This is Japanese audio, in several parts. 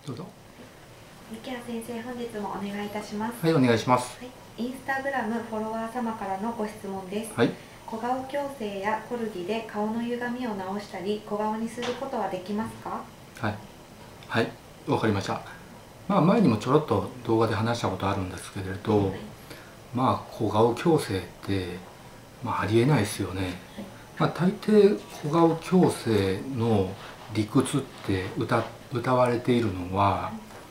どうぞ。 池谷先生、本日もお願いいたします。 はい、お願いします。 はい、インスタグラムフォロワー様からのご質問です。 はい。 小顔矯正やコルギで顔の歪みを直したり小顔にすることはできますか？ はい。はい、わかりました。前にもちょろっと動画で話したことあるんですけれど、小顔矯正って、ありえないですよね。大抵小顔矯正の理屈って謳われているのは、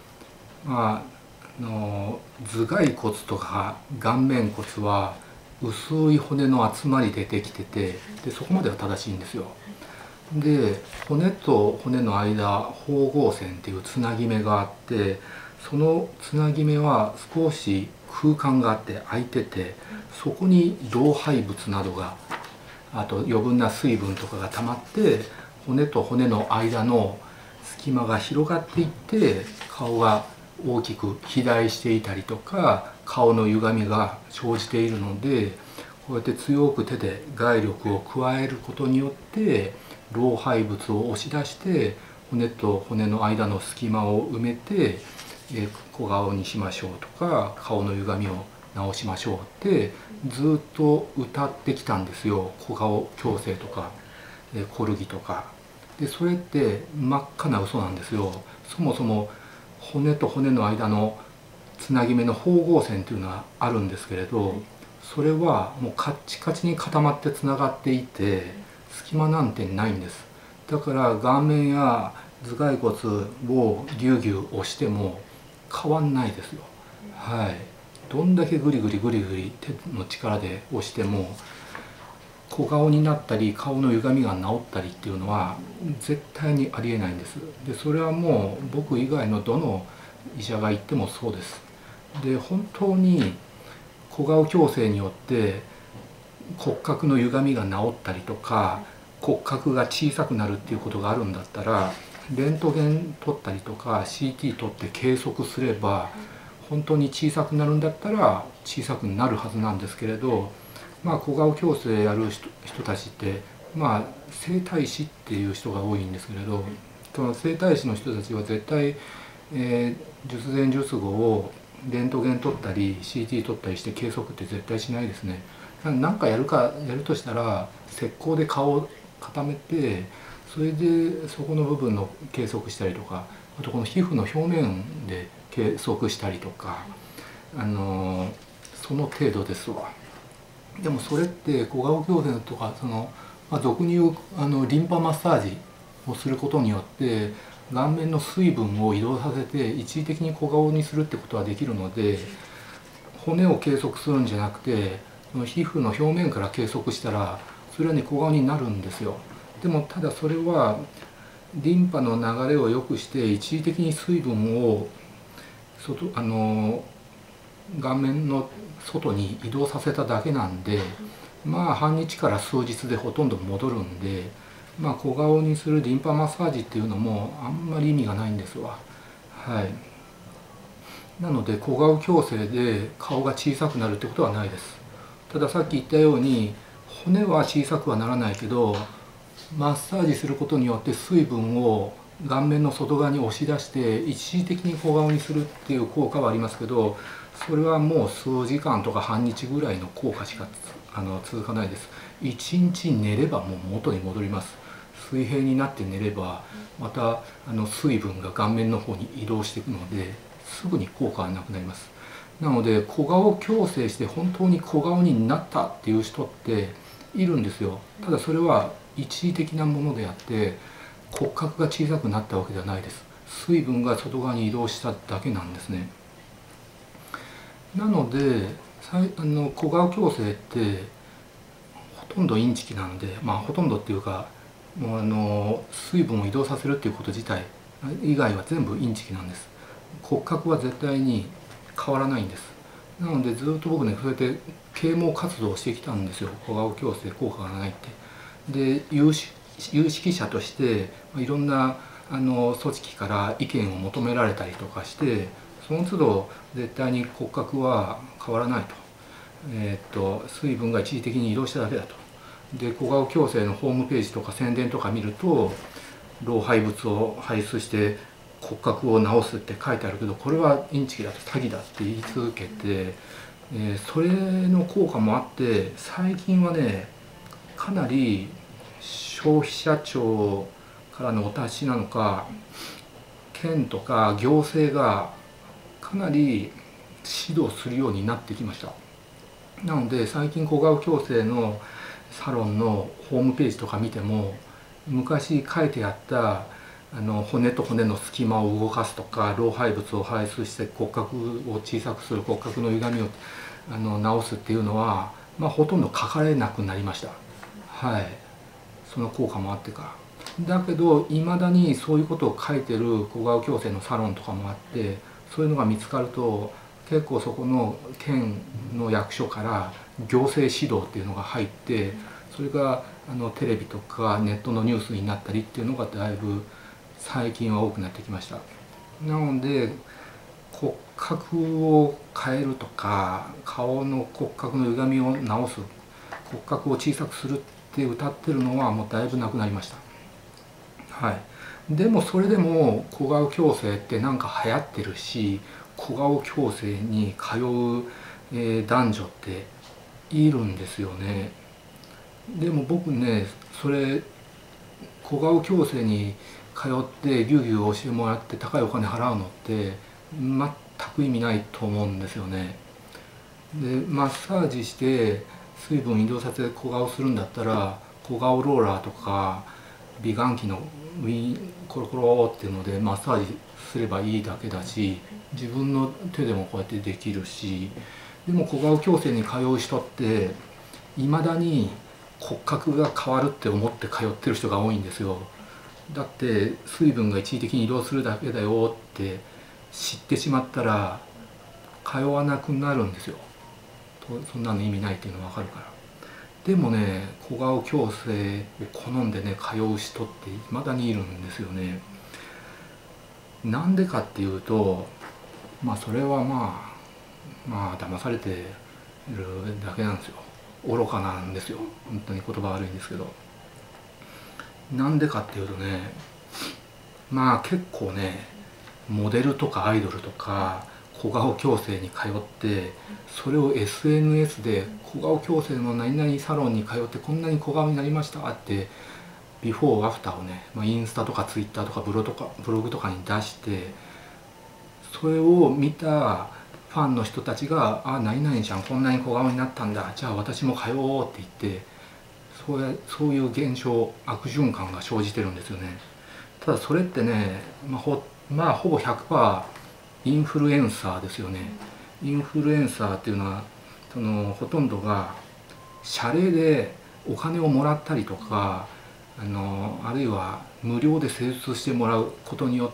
頭蓋骨とか顔面骨は薄い骨の集まりでできてて、でそこまでは正しいんですよ。で骨と骨の間、縫合線っていうつなぎ目があって、そのつなぎ目は少し空間があって空いてて、そこに老廃物などが、あと余分な水分とかが溜まって、骨と骨の間の隙間が広がっていって、顔が大きく肥大していたりとか、顔の歪みが生じているので、こうやって強く手で外力を加えることによって老廃物を押し出して、骨と骨の間の隙間を埋めて小顔にしましょうとか、顔の歪みを直しましょうってずっと謳ってきたんですよ。小顔矯正とかコルギとかで。それって真っ赤な嘘なんですよ。そもそも骨と骨の間のつなぎ目の縫合線っていうのはあるんですけれど、それはもうカッチカチに固まってつながっていて、隙間なんてないんです。だから顔面や頭蓋骨をギュウギュウ押しても変わんないですよ。はい。どんだけグリグリグリグリ手の力で押しても小顔になったり顔の歪みが治ったりっていうのは絶対にありえないんです。でそれはもう僕以外のどの医者が言ってもそうです。で本当に小顔矯正によって骨格の歪みが治ったりとか骨格が小さくなるっていうことがあるんだったら、レントゲン取ったりとか CT 取って計測すれば、本当に小さくなるんだったら小さくなるはずなんですけれど、小顔矯正やる人たちって整体師っていう人が多いんですけれど、その整体師の人たちは絶対、術前術後をレントゲン取ったり CT 取ったりして計測って絶対しないですね。何かやるとしたら石膏で顔を固めて、それでそこの部分の計測したりとか、あとこの皮膚の表面で計測したりとか、その程度ですわ。でもそれって小顔矯正とか俗に言うリンパマッサージをすることによって顔面の水分を移動させて一時的に小顔にするってことはできるので、骨を計測するんじゃなくてその皮膚の表面から計測したらそれはね小顔になるんですよ。でもただそれはリンパの流れを良くして一時的に水分を顔面の外に移動させただけなんで、半日から数日でほとんど戻るんで、小顔にするリンパマッサージっていうのもあんまり意味がないんですわ。はい。なので小顔矯正で顔が小さくなるってことはないです。たださっき言ったように骨は小さくはならないけど、マッサージすることによって水分を顔面の外側に押し出して一時的に小顔にするっていう効果はありますけど、それはもう数時間とか半日ぐらいの効果しか続かないです。一日寝ればもう元に戻ります。水平になって寝ればまた水分が顔面の方に移動していくのですぐに効果はなくなります。なので小顔矯正して本当に小顔になったっていう人っているんですよ。ただそれは一時的なものであって骨格が小さくなったわけではないです。水分が外側に移動しただけなんですね。なので小顔矯正ってほとんどインチキなので、ほとんどっていうかもう水分を移動させるっていうこと自体以外は全部インチキなんです。骨格は絶対に変わらないんです。なのでずっと僕ねそうやって啓蒙活動をしてきたんですよ。小顔矯正効果がないって。で有識者としていろんな組織から意見を求められたりとかして、その都度絶対に骨格は変わらないと、水分が一時的に移動しただけだと。で小顔矯正のホームページとか宣伝とか見ると老廃物を排出して骨格を直すって書いてあるけど、これはインチキだと詐欺だって言い続けて、それの効果もあって最近はね、かなり消費者庁からのお達しなのか、県とか行政がかなり指導するようになってきました。なので最近小顔矯正のサロンのホームページとか見ても、昔書いてあった骨と骨の隙間を動かすとか、老廃物を排出して骨格を小さくする、骨格の歪みを直すっていうのは、ほとんど書かれなくなりました。はい、その効果もあってか。だけどいまだにそういうことを書いてる小顔矯正のサロンとかもあって、そういうのが見つかると結構そこの県の役所から行政指導っていうのが入って、それがテレビとかネットのニュースになったりっていうのがだいぶ最近は多くなってきました。なので骨格を変えるとか、顔の骨格の歪みを直す、骨格を小さくするって歌ってるのはもうだいぶなくなりました。はい、でもそれでも小顔矯正ってなんか流行ってるし、小顔矯正に通う、男女っているんですよね。でも僕ね、それ小顔矯正に通ってギュウギュウ教えてもらって高いお金払うのって全く意味ないと思うんですよね。でマッサージして水分移動させて小顔するんだったら、小顔ローラーとか美顔器のウィンコロコロっていうのでマッサージすればいいだけだし、自分の手でもこうやってできるし。でも小顔矯正に通う人っていまだに骨格が変わるって思って通ってる人が多いんですよ。だって水分が一時的に移動するだけだよって知ってしまったら通わなくなるんですよ。そんなの意味ないっていうの分かるから。でもね、小顔矯正を好んでね通う人っていまだにいるんですよね。なんでかっていうと、それは騙されてるだけなんですよ。愚かなんですよ。本当に言葉悪いんですけど。なんでかっていうとね、結構ね、モデルとかアイドルとか小顔矯正に通って、それを SNS で小顔矯正の何々サロンに通ってこんなに小顔になりましたってビフォーアフターをね、インスタとかツイッターとかブログとかに出して、それを見たファンの人たちが「あ、何々ちゃんこんなに小顔になったんだ、じゃあ私も通おう」って言って、そういう現象、悪循環が生じてるんですよね。ただそれってね、ほぼ 100% インフルエンサーですよね。インフルエンサーっていうのはほとんどが謝礼でお金をもらったりとか、あるいは無料で施術してもらうことによって、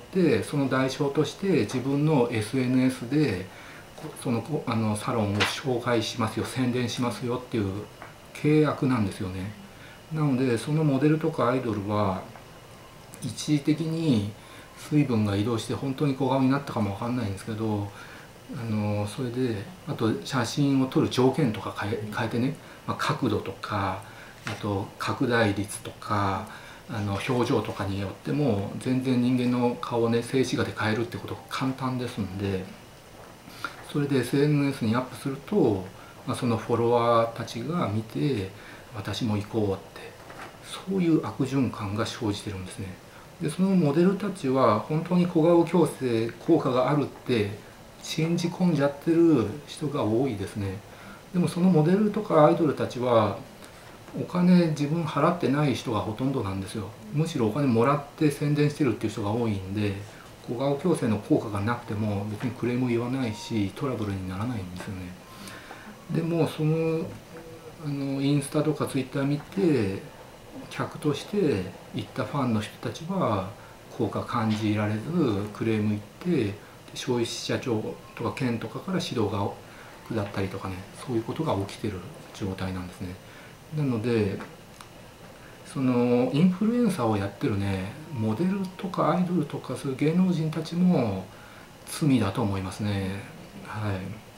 その代償として自分の SNS でサロンを紹介しますよ、宣伝しますよっていう契約なんですよね。なのでそのモデルとかアイドルは一時的に水分が移動して本当に小顔になったかもわかんないんですけど、それであと写真を撮る条件とか変えてね、角度とか、あと拡大率とか表情とかによっても全然人間の顔をね、静止画で変えるってことが簡単ですんで、それで SNS にアップすると、そのフォロワーたちが見て私も行こうって、そういう悪循環が生じてるんですね。でそのモデルたちは本当に小顔矯正効果があるって信じ込んじゃってる人が多いですね。でもそのモデルとかアイドルたちはお金自分払ってない人がほとんどなんですよ。むしろお金もらって宣伝してるっていう人が多いんで、小顔矯正の効果がなくても別にクレーム言わないしトラブルにならないんですよね。でもインスタとかツイッター見て客として行ったファンの人たちは効果感じられずクレーム言って、消費者庁とか県とかから指導が下ったりとかね、そういうことが起きてる状態なんですね。なのでインフルエンサーをやってるね、モデルとかアイドルとかそういう芸能人たちも罪だと思いますね。はい、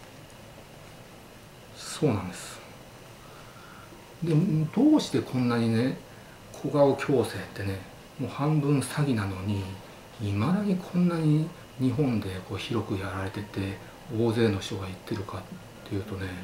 そうなんです。でどうしてこんなにね、小顔矯正ってね、もう半分詐欺なのにいまだにこんなに日本でこう広くやられてて大勢の人が言ってるかっていうとね、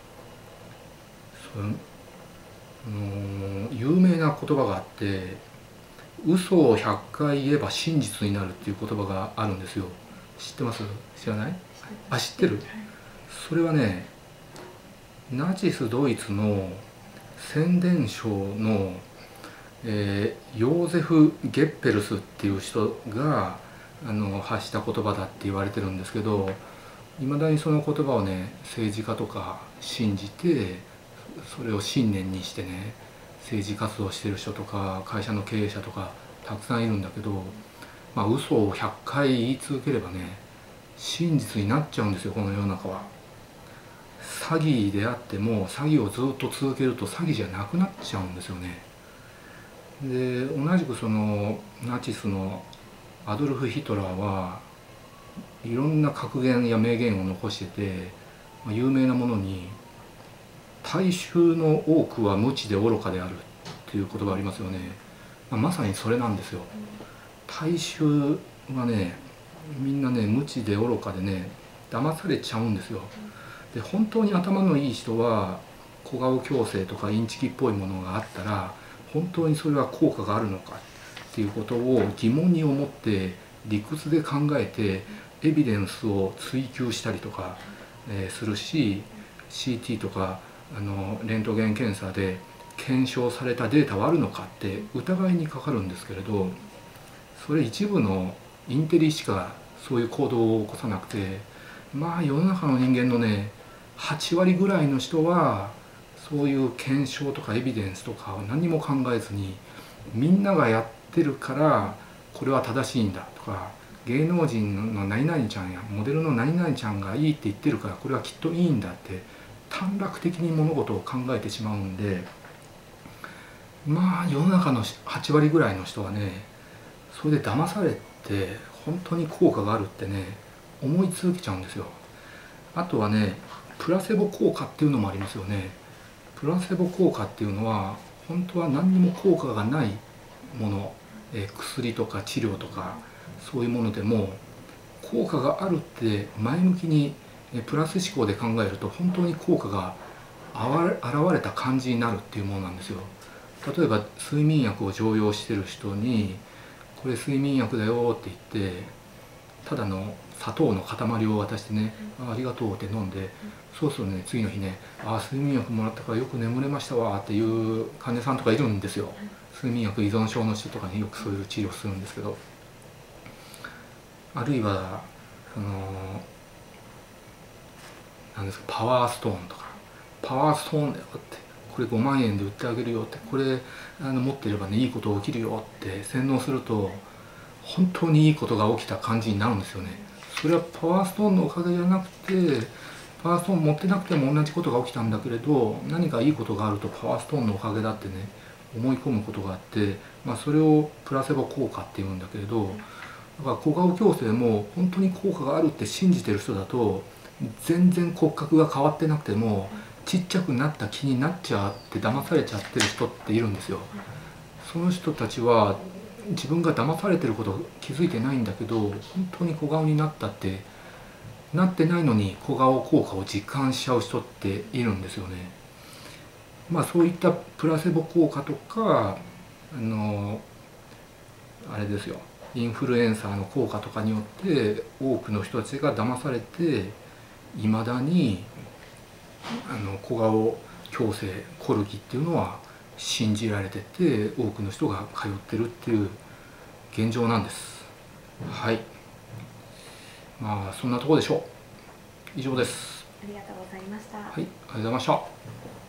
有名な言葉があって、嘘を100回言えば真実になるっていう言葉があるんですよ。知ってます？知らない？あ、知ってる？それはね、ナチスドイツの宣伝省の、ヨーゼフ・ゲッペルスっていう人が発した言葉だって言われてるんですけど、いまだにその言葉をね、政治家とか信じて、それを信念にしてね、政治活動してる人とか会社の経営者とかたくさんいるんだけど、嘘を100回言い続ければね、真実になっちゃうんですよ、この世の中は。詐欺であっても詐欺をずっと続けると詐欺じゃなくなっちゃうんですよね。で、同じくそのナチスのアドルフ・ヒトラーはいろんな格言や名言を残してて、有名なものに大衆の多くは無知で愚かであるっていう言葉ありますよね。まさにそれなんですよ。大衆はね、みんなね、無知で愚かでね、騙されちゃうんですよ。で、本当に頭のいい人は小顔矯正とかインチキっぽいものがあったら、本当にそれは効果があるのかっていうことを疑問に思って理屈で考えてエビデンスを追求したりとか、するし、 CT とかレントゲン検査で検証されたデータはあるのかって疑いにかかるんですけれど、それ一部のインテリしかそういう行動を起こさなくて、世の中の人間のね、8割ぐらいの人はそういう検証とかエビデンスとかを何も考えずに、みんながやってるからこれは正しいんだとか、芸能人の何々ちゃんやモデルの何々ちゃんがいいって言ってるからこれはきっといいんだって短絡的に物事を考えてしまうんで、世の中の8割ぐらいの人はね、それで騙されて本当に効果があるってね、思い続けちゃうんですよ。あとはね、プラセボ効果っていうのもありますよね。プラセボ効果っていうのは本当は何にも効果がないもの、薬とか治療とかそういうものでも効果があるって前向きにプラス思考で考えると本当に効果が現れた感じになるっていうものなんですよ。例えば睡眠薬を常用してる人にこれ睡眠薬だよって言ってただの砂糖の塊を渡してね、ありがとうって飲んで、そうするとね、次の日ね、睡眠薬もらったからよく眠れましたわっていう患者さんとかいるんですよ。睡眠薬依存症の人とかによくそういう治療するんですけど、あるいはなんですか、パワーストーンとか、パワーストーンだよって、これ5万円で売ってあげるよって、これ持ってればねいいこと起きるよって洗脳すると本当にいいことが起きた感じになるんですよね。それはパワーストーンのおかげじゃなくて、パワーストーン持ってなくても同じことが起きたんだけれど、何かいいことがあるとパワーストーンのおかげだってね思い込むことがあって、それをプラセボ効果っていうんだけれど、だから小顔矯正も本当に効果があるって信じてる人だと、全然骨格が変わってなくてもちっちゃくなった気になっちゃって騙されちゃってる人っているんですよ。その人たちは自分が騙されてること気づいてないんだけど、本当に小顔になったってなってないのに小顔効果を実感しちゃう人っているんですよね。そういったプラセボ効果とかあれですよ、インフルエンサーの効果とかによって多くの人たちが騙されて、いまだに小顔矯正コルギっていうのは信じられてて、多くの人が通ってるっていう現状なんです。はい、そんなところでしょう。以上です。 ありがとうございました。 はい、ありがとうございました。